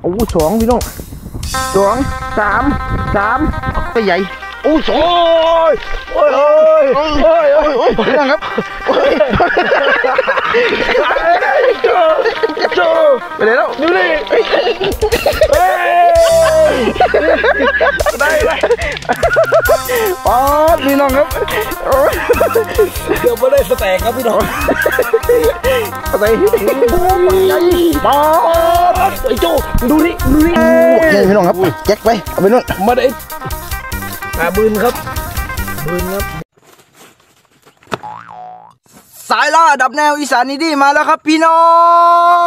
โอ้สองพี่น้องสองสามตัวใหญ่โอ้สองโอ้ยพี่น้องครับโจไปไหนแล้วดูดิได้ป๊อดพี่น้องครับเดี๋ยวไม่ได้สแต็กครับพี่น้องสแต็กป๊อดไอ้โจดูนี่พี่น้องครับแจ็คไปเอาไปนู่นมาได้บืนครับสายล่าดับแนวอีสานนี่ดีมาแล้วครับพี่น้อง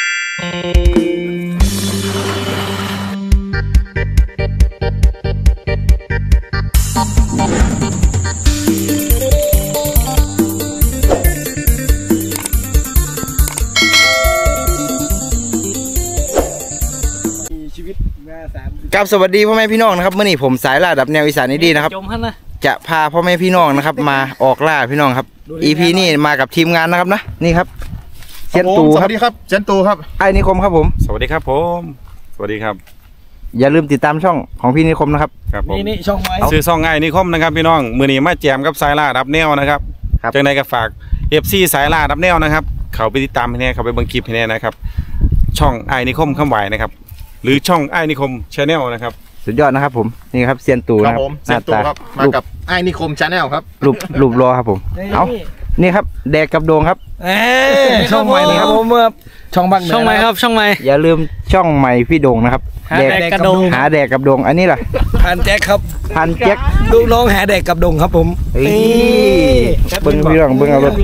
ครับสวัสดีพ่อแม่พี่น้องนะครับเมื่อนี้ผมสายล่าดับแนวอีสานนี่ดีนะครับจะพาพ่อแม่พี่น้องนะครับมาออกล่าพี่น้องครับ EP นี่มากับทีมงานนะครับนะนี่ครับเซียนตูครับสวัสดีครับเซียนตูครับไอ้นิคมครับผมสวัสดีครับผมสวัสดีครับอย่าลืมติดตามช่องของพี่นิคมนะครับครับผมนี่ช่องไม้ซื้อซ่องง่ายนิคมนะครับพี่น้องมือนี้มาแจมกับสายล่าดับแนวนะครับจังใดก็ฝาก FC สายล่าดับแนวนะครับเขาไปติดตามให้แน่เขาไปเบิ่งคลิปให้แน่นะครับช่องไอ้นิคมคำไหวนะครับหรือช่องไอ้นิคมชาแนลนะครับสุดยอดนะครับผมนี่ครับเซียนตูนะครับเซียนตูครับมากับไอ้นิคมชาแนลครับรูปรอครับผมเอานี่ครับแดกกับโดงครับช่องใหม่ครับผมช่องบังช่องใหม่ครับช่องใหม่อย่าลืมช่องใหม่พี่โดงนะครับแดกกับโดงหาแดกกับโดงอันนี้ล่ะพันแจ็คครับพันแจ็คลูกน้องหาแดกกับโดงครับผมเบิ้งพี่น้องเบิ้งเอาเลย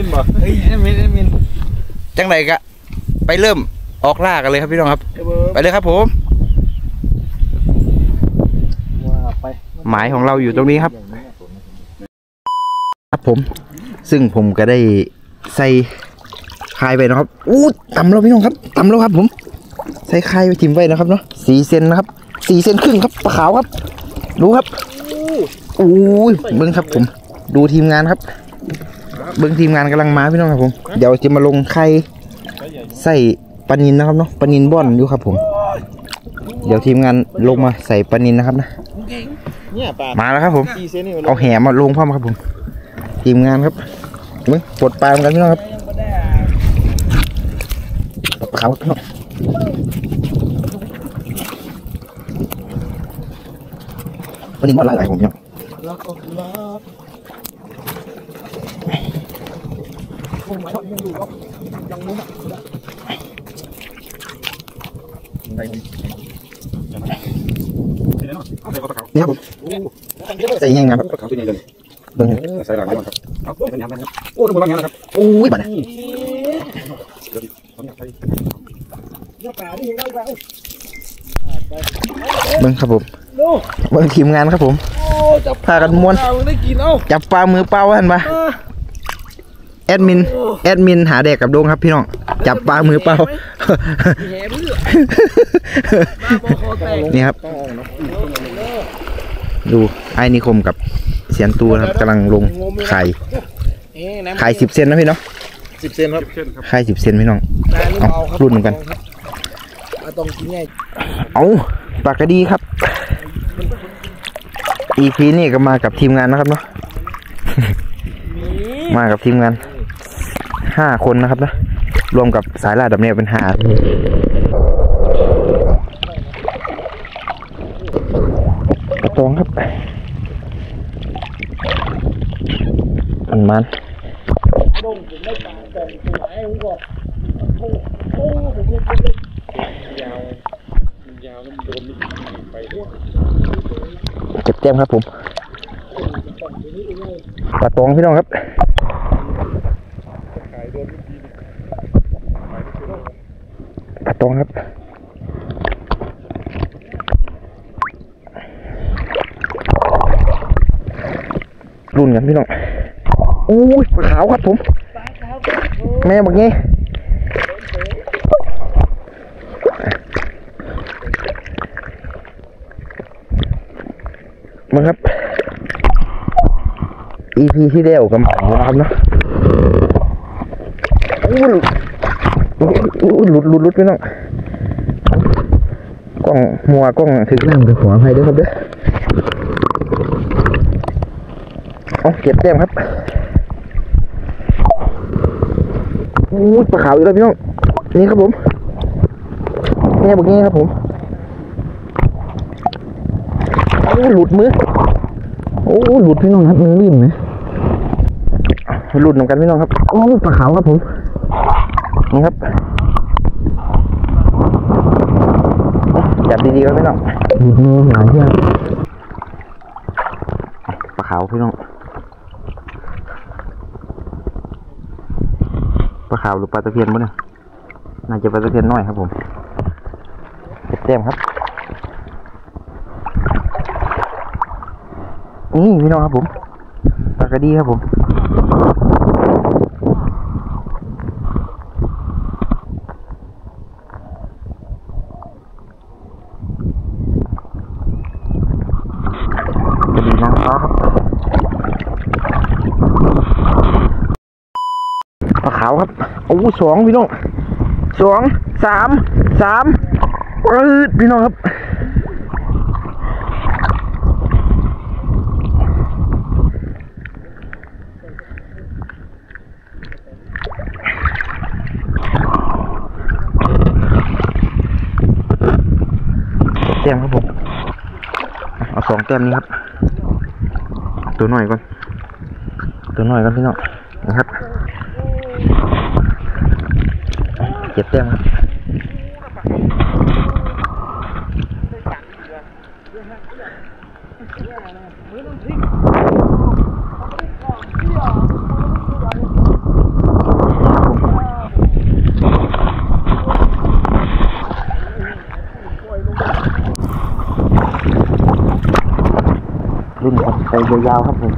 จังไรกะไปเริ่มออกล่ากันเลยครับพี่น้องครับไปเลยครับผมหมายของเราอยู่ตรงนี้ครับผมซึ่งผมก็ได้ใส่คายไปนะครับอู้ต่ำแล้วพี่น้องครับต่ำแล้วครับผมใส่คายไปทิ่มไว้นะครับเนาะ4 เซนนะครับ4 เซนครึ่งครับปลาขาวครับดูครับอู้ยเบิ้งครับผมดูทีมงานครับเบิ้งทีมงานกำลังมาพี่น้องครับผมเดี๋ยวจะมาลงไข่ใส่ปลานินนะครับเนาะปลานินบ่อนอยู่ครับผมเดี๋ยวทีมงานลงมาใส่ปลานินนะครับนะมาแล้วครับผมเอาแหมาลงพ่อมาครับผมทีมงานครับมึงปลดปลากันพี่น้องครับปลาขาวพี่น้องปลานินบ่อนหลายผมเนี่ยนี่ครับผมใส่ยังไงครับเบิ้งใส่หลังนี่ครับโอ้ต้องบางอย่างนะครับโอ้ยบ้านะเบิ้งครับผมเบิ้งทีมงานครับผมพากันม้วนจับปลามือเปล่าเห็นปะแอดมินหาแดกกับโดงครับพี่น้องจับปลามือเปล่านี่ครับดูไอ้นิคมกับเสียนตูนะครับกำลังลงไข่10 เซนนะพี่เนาะ 10 เซนครับไข่10 เซนพี่น้องเอารุ่นเหมือนกันเอาปากกระดีครับ EP นี่ก็มากับทีมงานนะครับเนาะมากับทีมงาน5 คนนะครับนะรวมกับสายล่าดับแนวเป็น5กระตองครับมันเจ็บแจ่มครับผมกระตองพี่น้องครับกระตองครับรุ่นกันพี่น้องอู้ยปลาขาวครับผมแม่บอกงี้มาครับ EP ที่เดียวกับหมายนะครับเนาะหลุดพี่น้องกล้องมัวกล้องถึงน้ำไปขออภัยด้วยครับเด้อเอาเก็บแต้มครับอู้ปลาขาวอีกแล้วพี่น้องนี่ครับผมนี่บอกงี้ครับผมโอ้หลุดมือโอ้หลุดพี่น้องครับมือลื่นนะหลุดเหมือนกันพี่น้องครับโอ้ปลาขาวครับผมนี่ครับจับดีๆครับพี่น้องหลุดมือหลายเที่ยวปลาขาวพี่น้องปลาขาวหรือปลาตะเพียนมั้งเนี่ยน่าจะปลาตะเพียนน้อยครับผมเก็บแต้มครับนี่พี่น้องครับผมปลากระดีครับผมกระดีนางฟ้าครับปลาขาวครับโอ้สองพี่น้องสองสามพี่น้องครับแต้มครับผมเอาสองแต้มนี้ครับตัวหน่อยก่อนพี่น้องนะครับเก็บแต้มครับรุ่นครับใจยาวๆครับผม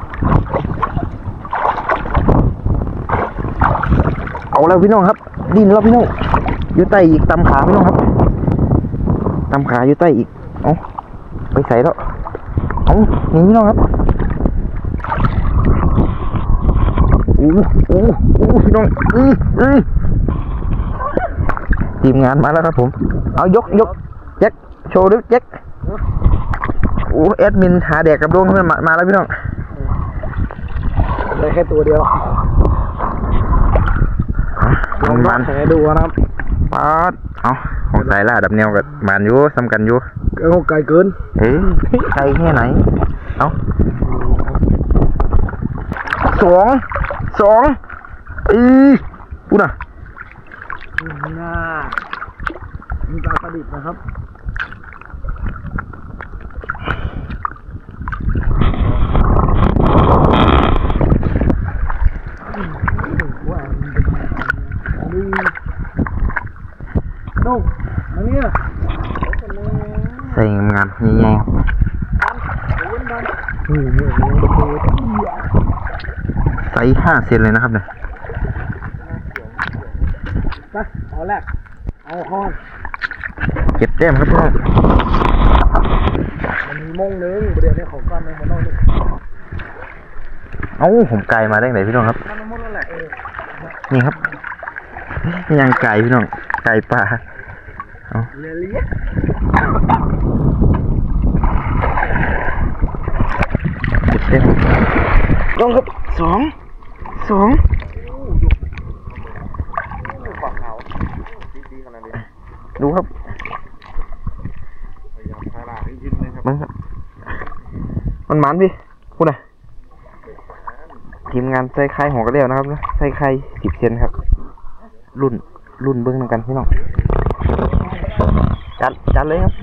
เอาแล้วพี่น้องครับดินแล้วพี่น้องอยู่ใต้อีกตำขาพี่น้องครับตำขาอยู่ใต้อีกเอาไปใส่แล้วเอานี่พี่น้องครับอู้พี่น้องทีมงานมาแล้วครับผมเอายกแจ็คโชว์ดิแจ็คแอดมินหาแดกกับดวงเพื่อนมาแล้วพี่น้องได้แค่ตัวเดียวมันให้ดูนะครับป๊าดเอาของสายล่าดับแนวกับมันอยู่ซ้ำกันอยู่ไกลเกินไกลแค่ไหนเอาสองพูดนะมีปลาประดิษฐ์นะครับใส่งามๆใหญ่ๆใส่5 เซนเลยนะครับเนี่ยเอาแรกเอาห้องเก็บแต้มครับพี่น้องมันมีมงนึงเดี๋ยวนี้ของก้อนนึงมันต้องผมไกลมาได้ไหนพี่น้องครับนี่ครับยังไก่พี่น้องไก่ปลาเอาเก็บเต็มลงครับสองดูครับมันครับมันหมันพี่พูดหน่อยทีมงานใส่ไข่หัวกระเดี่ยวนะครับนะใส่ไข่10 เซนครับรุ่นเบิ้งนำกันพี่น้องจัดเลยครับ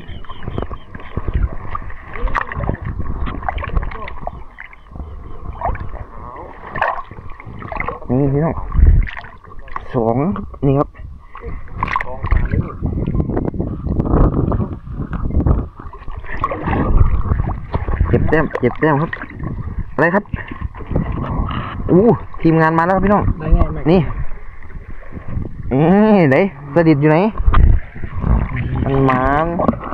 นี่พี่น้องสองนี่ครับเก็บแต้มครับอะไรครับทีมงานมาแล้วครับพี่น้องนี่ไหนสลิดอยู่ไหนมัน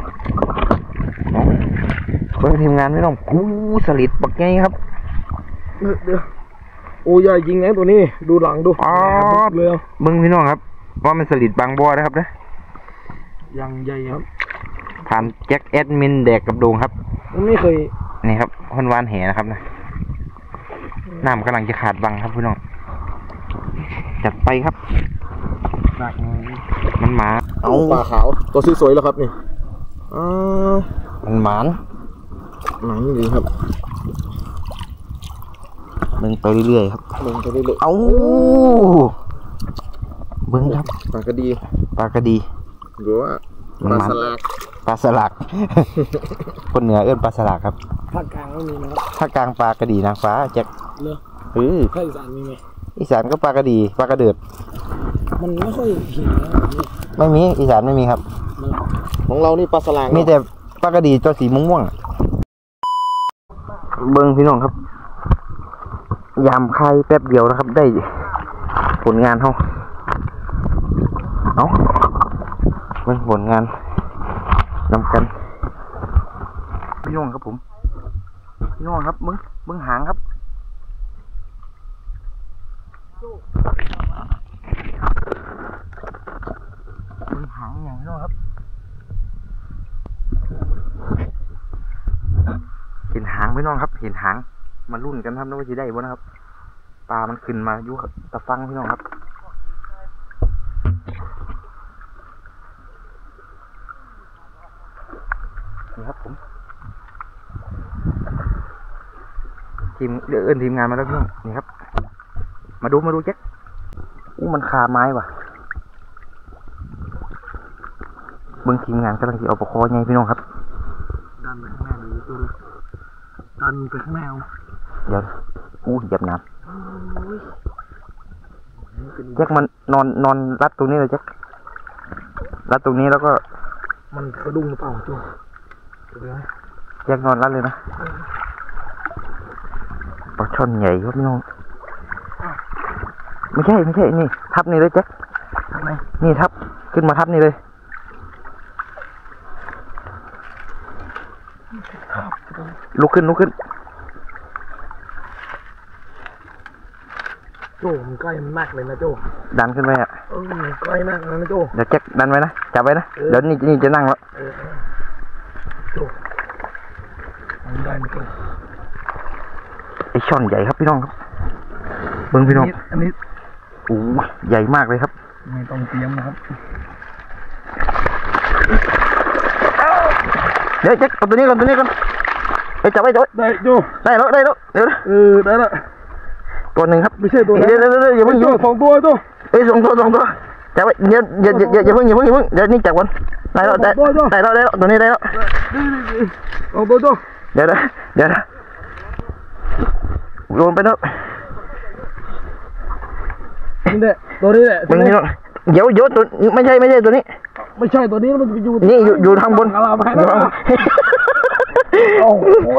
เบิ่งทีมงานพี่น้องสลิดปักไงครับเดี๋ยวโอ้ยใหญ่จริงนะตัวนี้ดูหลังดูเลยเบิ่งพี่น้องครับว่ามันสลิดบางบ่อนะครับนะยังใหญ่ครับถามแจ็คแอดมินแดกกับโดงครับไม่เคยนี่ครับคนวานแหนะครับนะน้ำกำลังจะขาดบังครับพี่น้องจัดไปครับมันหมาเอาปลาขาวตัวสวยๆแล้วครับนี่มันหมานหนังดีครับเบิ่งไปเรื่อยๆครับลงไปเรื่อยเอาเบิ่งครับๆปลากระดีปลากระดีหรือว่าปลาสลากปลาสลัก คนเหนือเอื้นปลาสลักครับภาคกลางก็มีนะครับภาคกลางปลากระดีนางฟ้าแจ็คเลือภาคอีสานมีไหมอีสานก็ปลากระดีปลากระเดิดมันไม่ค่อยเห็นนะไม่มีอีสานไม่มีครับของเรานี่ปลาสลากมีแต่ปลากระดีตัวสีม่วงๆเบิ้งพี่น้องครับยามคายแป๊บเดียวนะครับได้ผลงานเขาเอาเบิ้งผลงานนำกันพี่น้องครับผมพี่น้องครับเบิ้งหางครับเบิ้งหางอย่างพี่น้องครับเห็นหางพี่น้องครับเห็นหางมารุ่นกันครับนะว่าจะได้บ่นะครับปลามันขึ้นมาอยู่ตะฟังพี่น้องครับนี่ครับผมทีมเดินทีมงานมาแล้วพี่น้องนี่ครับมาดูแจ็คมันคาไม้ว่ะเบิ้งทีมงานกำลังจะเอาปลาคอไงพี่น้องครับดันไปข้างหน้าดูตัวดูดันไปข้างหน้าเดี๋ยวเหยียบน้ำแจ็คมันนอนรัดตรงนี้เลยแจ็ครัดตรงนี้แล้วก็มันกระดุมหรือเปล่าจูแจ็คนอนรัดเลยนะปลาช่อนใหญ่ครับพี่น้องไม่ใช่นี่ทับนี่เลยแจ็คนี่ทับขึ้นมาทับนี่เลยลุกขึ้นโจ้มันใกล้มันมากเลยนะโจ้ดันขึ้นไปอ่ะใกล้มากเลยนะโจ้เดี๋ยวแจ็คดันไว้นะจับไว้นะเดี๋ยวนี่จะนั่งแล้วโจ้ได้ไหมโจ้ไอช่อนใหญ่ครับพี่น้องครับเบิ้งพี่น้องอันนี้ใหญ่มากเลยครับไม่ต้องเตรียมนะครับเดี๋ยวแจ็คเอาตัวนี้ก่อนไปจับไว้ได้โจ้ได้แล้วเดี๋ยวได้แล้วตัวหนึ่งครับไม่ใช่ตัวนั้นเดี๋ยวอย่าเพิ่งสองตัวตัวสองตัวจับไว้อย่าเพิ่งเดี๋ยวนี่จับก่อนได้แล้วตัวนี้ได้แล้วสองตัวเดี๋ยวโยนไปแล้วนี่แหละตัวนี้แหละมึงนี่เดี๋ยวตัวไม่ใช่ตัวนี้ไม่ใช่ตัวนี้มันอยู่นี่อยู่ทางบนโอ้โห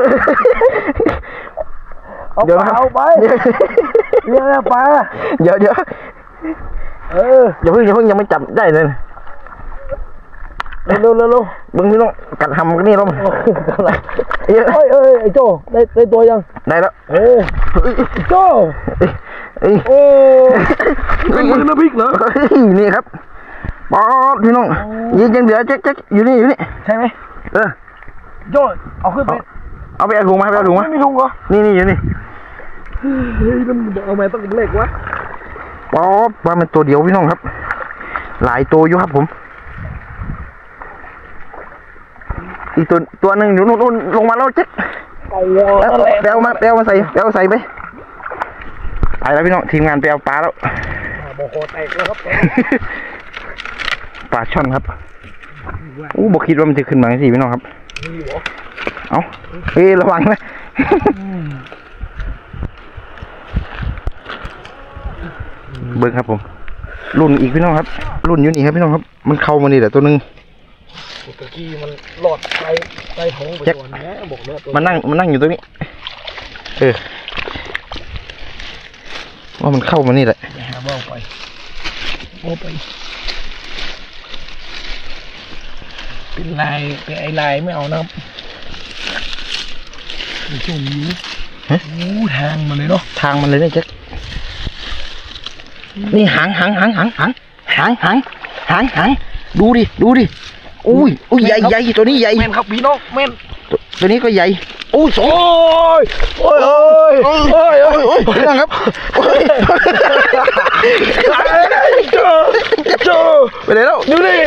เอาไปเนี่ยปลาเดี๋ยวอย่าเพิ่งยังไม่จับได้เลยเร็วมึงนี่ต้องกัดทำกันนี่แล้วมั้งไอ้โจ้ได้ตัวยังได้แล้วโจ้เป็นมือน้ำพริกเหรอนี่ครับป๊อดพี่น้องยังเหลือแจ็คอยู่นี่ใช่ไหมโจ้เอาขึ้นไปเอาไปเอาถุงมาไม่มีถุงเหรอนี่อยู่นี่มันเอามาต้องเล็กวะป๊อดว่ามันตัวเดียวพี่น้องครับหลายตัวอยู่ครับผมอีกตัวหนึ่งอยู่นู่นลงมาแล้วแจ็คไปเอามาใส่ไปแล้วพี่น้องทีมงานไปเอาปลาแล้วโคแตกแล้วครับปลาช่อนครับบอกคิดว่ามันจะขึ้นมาสิพี่น้องครับเอาระวังนะเบิ้งครับผมรุ่นอีกพี่น้องครับรุ่นอยู่นี่ครับพี่น้องครับมันเข้ามานี่แหละตัวนึงตะกี้มันหลอดใต้ท้องไปก่อนนะบอกเลยมันนั่งอยู่ตรงนี้ว่ามันเข้ามานี่แหละเอาไปเป็นลายเป็นไอลายไม่เอานะครับในช่วงนี้ทางมันเลยเนาะทางมันเลยเนี่ยแจ็คนี่หางดูดิอุ้ยใหญ่ใหญ่ตัวนี้ใหญ่แม่นครับพี่น้องแม่นตัวนี้ก็ใหญ่โอ้ยโอ้ยนั่งครับเจอไปไหนแล้วดูดิ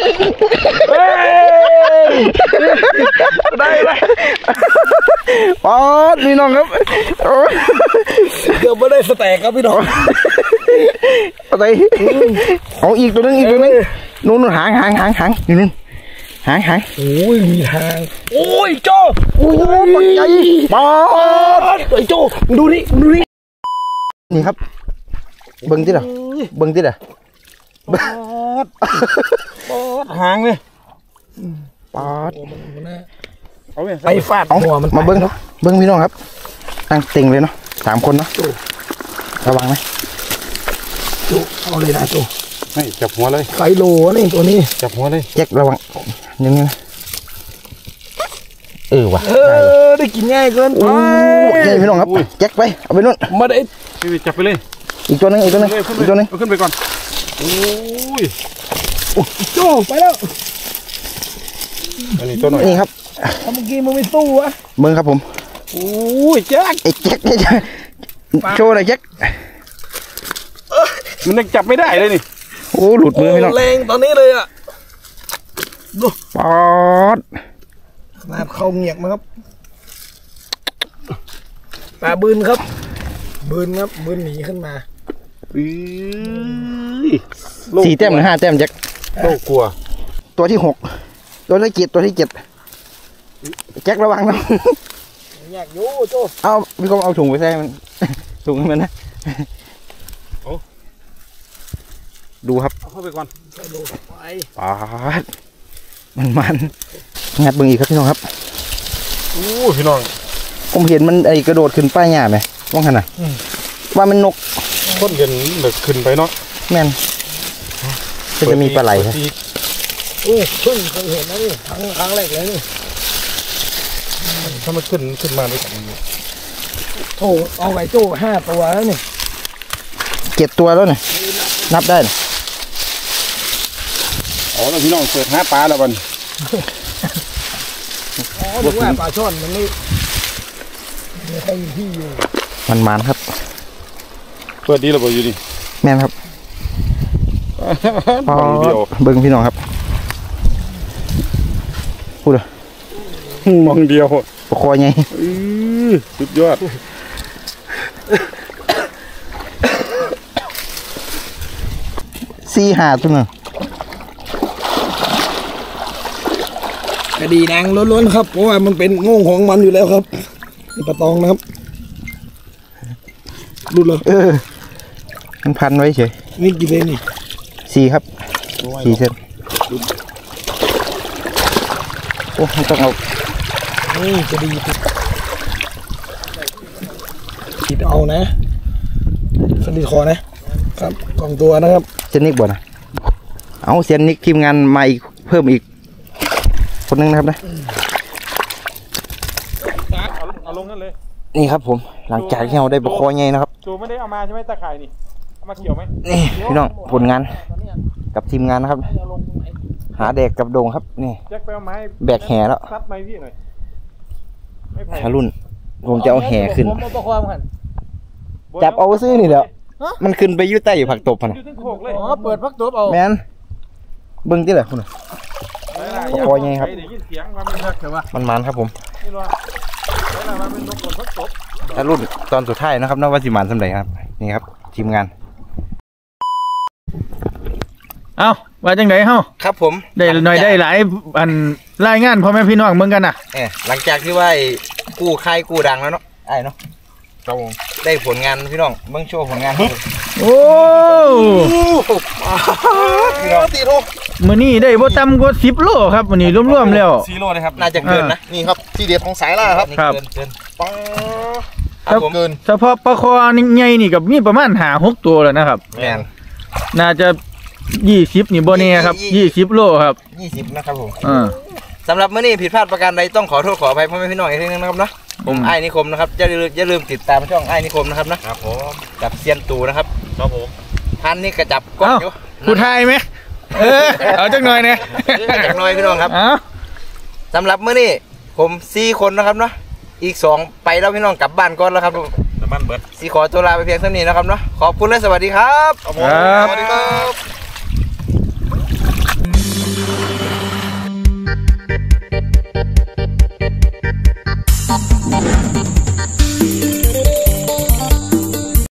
ได้ป๊อดนี่น้องครับเกือบไม่ได้สแต็กครับพี่น้องอะไรเอาอีกตัวนึงนู่นหางอยู่นู่นหางโอ้ยมีทางโอ้ยโจ้โอ้ยปักใหญ่ป๊อดไอ้โจ้ดูนี่นี่ครับเบิ้งที่ไหนปอดหางเลยป๊อดไปฟาดหัวมันมาเบิ้งพี่น้องครับตั้งเต็งเลยเนาะ3 คนเนาะระวังไหมโจ้เอาเลยนะโจ้ไม่จับหัวเลยไซโลนี่ตัวนี้จับหัวเลยแจ็คระวังอย่างนี้นะว่ะได้กินง่ายเกินไปใหญ่พี่น้องครับแจ็คไปเอาไปนู่นมาได้จับไปเลยอีกตัวนึงเอาขึ้นไปก่อนโอ้ยโจ้ไปแล้วอันนี้ตัวหน่อยนี่ครับเมื่อกี้มึงไม่สู้วะเบิ้งครับผมโอ้ยแจ็คไอ้แจ็คโชว์หน่อยแจ็คมันยังจับไม่ได้เลยนี่โอ้หลุดมือพี่น้องแรงตอนนี้เลยอ่ะดูป๊อดมาเข้าเงียบมาครับปลาบืนครับบืนหนีขึ้นมา 4 แต้มหรือ5 แต้มแจ็คโลกกลัวตัวที่ 6ตัวที่7แจ็คระวังนะอยากอยู่โจ้เอาพี่กองเอาถุงไปใส่มันถุงมันนะดูครับเข้าไปก่อนป๊าดมันงัดเบิ้งอีกครับพี่น้องครับโอ้พี่น้องผมเห็นมันกระโดดขึ้นป้ายหญ้าไหมว่างขนาดว่ามันนกต้นเย็นเด็กขึ้นไปเนาะแม่นจะมีปลาไหลครับโอ้เพิ่งเคยเห็นนะนี่ครั้งแรกเลยนี่ถ้ามันขึ้นมาด้วยกันโถเอาไก่โจ้5 ตัวแล้วนี่ 7 ตัวแล้วเนี่ยนับได้นะอ๋อแล้วพี่น้องเปิดหาปลาแล้ววันถึงว่าปลาช่อนมันไม่ใครที่อยู่มันครับเปิดดีหรือเปล่าอยู่ดิแม่นครับเบิ้งพี่น้องครับพูดเลยมองเดียวปลาคอไงสุดยอด 4-5 ตัวนึงกระดีแดงล้วนๆครับเพราะว่ามันเป็นโง่ของมันอยู่แล้วครับนี่ปลาตองนะครับดูเลยมันพันไว้เฉยนี่กี่เซนนี่ 4 ครับ4 เซนโอ้ต้องเอานี่กระดีติดเอานะสลิดคอนะครับ2 ตัวนะครับเซนนิกบ่นะเอาเซนนิกทีมงานมาอีกเพิ่มอีกคนนึงนะครับนะเอาลงนั่นเลยนี่ครับผมหลังจากที่เราได้ปลาคอไงนะครับจูไม่ได้เอามาใช่ไหมตะข่ายนี่เอามาเกี่ยวไหมนี่พี่น้องผลงานกับทีมงานนะครับหาแดกกับโด่งครับนี่แบกแห่แล้วซัดไม้พี่หน่อยชารุ่นผมจะเอาแห่ขึ้นจับเอาซื้อนี่แหละมันขึ้นไปยืดใต้อยู่ผักตบพันอ๋อเปิดผักตบเอาแมนเบิ้งที่ไหนคุณคอไงครับมันครับผมถ้ารุ่นตอนสุดท้ายนะครับนวัสิมันสำเร็จครับนี่ครับทีมงานเอ้าว่าจังไดเฮ้าครับผมได้หน่อยได้หลายอันรายงานพ่อแม่พี่น้องเหมือนกันน่ะหลังจากที่ว่ากู้ค่ายกู้ดังแล้วเนาะไอ้เนาะได้ผลงานพี่น้องเบิ่งโชว์ผลงานโอ้มื้อนี้ได้บ่ต่ำกว่า10 โลครับมื้อนี้รวมๆแล้ว 4 โลเลยครับน่าจะเกินนะนี่ครับที่เด็ดของสายล่าครับเกินปังเกินเฉพาะปลาคอใหญ่นี่กับมีประมาณ5-6 ตัวแล้วนะครับน่าจะ20นี่บ่แน่ครับ20 โลครับ 20นะครับผมสำหรับมื้อนี้ผิดพลาดประการใดต้องขอโทษขออภัยพ่อแม่พี่น้องอีกทีนึงนะครับเนาะผมไอ้นิคมนะครับอย่าลืมติดตามช่องไอ้นิคมนะครับนะครับผมกับเซียนตูนะครับครับผมท่านนี่กระจับก้อนอยู่ผู้ไทยไหมเอาจักหน่อยเนี่ยจากน้อยพี่น้องครับเอาสำหรับมื้อนี้ผม4คนนะครับเนาะอีก2ไปแล้วพี่น้องกลับบ้านก่อนแล้วครับน้ำมันเบิดสีขอตัวลาไปเพียงเท่านี้นะครับเนาะขอบคุณและสวัสดีครับครับสวัสดีครับ